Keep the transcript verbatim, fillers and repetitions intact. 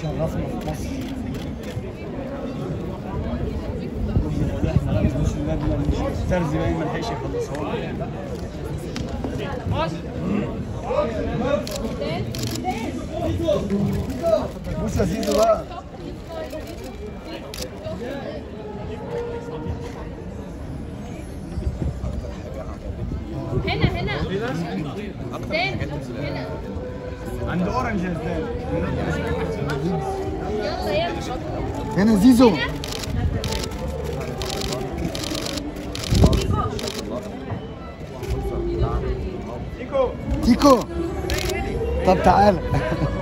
شرفنا في مصر. احنا لابس مش الترزي باين ما لحقش يخلصها لنا. بص يا زيزو بقى. هنا هنا زين هنا عند اورنج يا زين. يلا يلا هنا زيزو. تيكو تيكو طب تعالى.